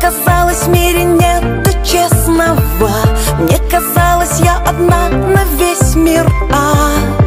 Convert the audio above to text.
казалось, в мире нету честного. Мне казалось, я одна на весь мир.